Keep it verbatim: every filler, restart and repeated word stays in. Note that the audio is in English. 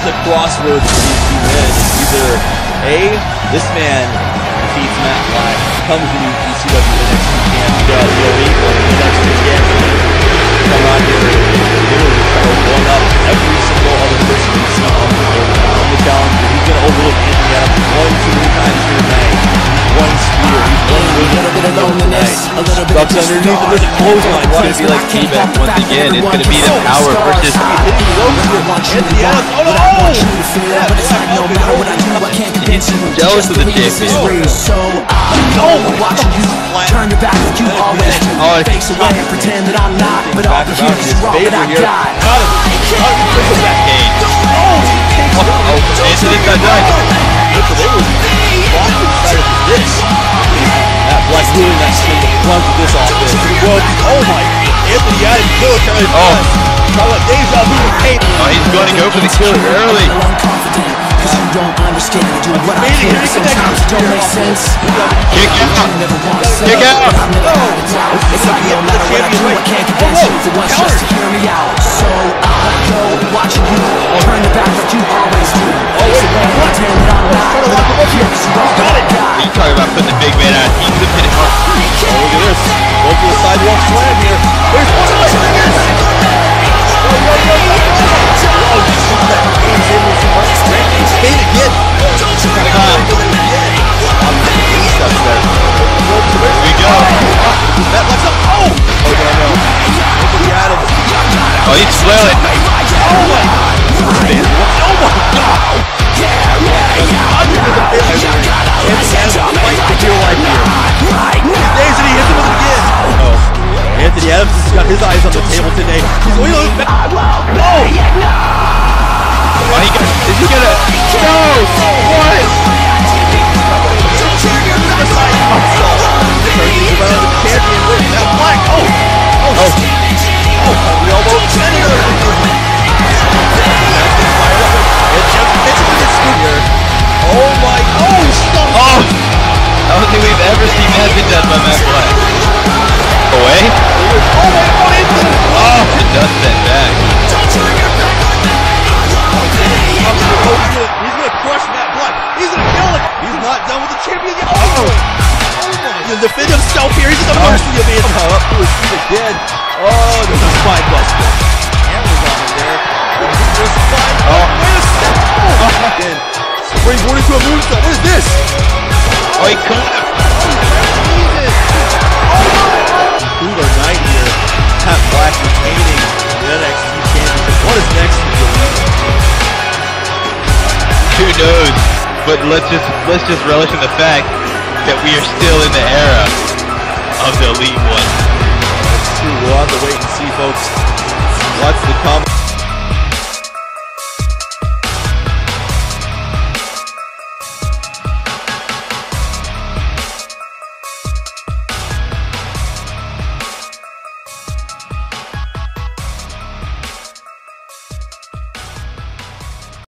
a crossroads for these two men. It's either A, this man defeats Matt Black, becomes the new E C W N X T champion, W W E N X T champion, come out here and literally try to one up every single other person he's seen on the on the calendar. He's going to overlook Anthony Adams one too many times here tonight. One spear, he's one with a little bit of loneliness, a little bit of underneath, and there's a clothesline. It's going to be like T-Back once again. It's going to be the power versus Anthony Adams. Oh no! He's jealous of the champion. No! Watching you turn your back like you always do. Oh, face away and pretend that I'm not, but all the here is wrong that I got. Got him! Got him! Triple back game. Oh! Oh! Anthony got done. Triple, they were walking inside of this. That Black doing that swing to plunge with this offense. Oh my! Anthony Adams military press. Call it deja vu to tape. Oh, he's going to go for the kill early. Cause you don't understand me, do what I can. Sometimes it don't make sense. Kick out! Kick out! It's like no matter what I do, I can't convince you for once just to hear me out. So I'll go watching you turn your back like you always do. Face away, pretend that I'm not, but all here is wrong that I got. You talking about putting the big man out? He's the pinning hard. Oh, look at this. Go for the sidewalk slam here. There's one of my fingers. Go, go, go, go, go. Oh, you see that? He's able to run straight. He's paid again. He's got to go into it again. I'm going to get stuff there. Here we go. That lets up. Oh! Oh, no, no. Anthony Adams. Oh, he's flailing. Oh, my God. Oh, my God. Under the failure. Anthony Adams fight to feel like here. He stays and he hits him with it again. Oh. Anthony Adams has got his eyes on the table today. He's going to lose back. Oh! Oh, he got, is he gonna? No! What? Turns around the champion with that Black. Oh! Oh! Oh! Oh! The elbow. And the other. Oh my! Oh! Stop! Oh! I don't think we've ever seen that be done by Matt Black. Away? Oh my God! Anthony! Oh! It does that back. He's gonna crush Matt Black. He's gonna kill him. He's not done with the champion yet. Oh! He's gonna defend himself here. He's at the mercy of Anthony. Up to his feet again. Oh, there's a spine buster. Cameras on him there. There's a spine. Oh, wait a second. Oh, again. Springboard into a moonsault. What is this? Oh, he couldn't. Through the night here, Matt Black retaining the N X T championship. What is next for the Elite? Who knows? But let's just let's just relish in the fact that we are still in the era of the Elite One. That's true. We'll have to wait and see, folks. Watch the comments.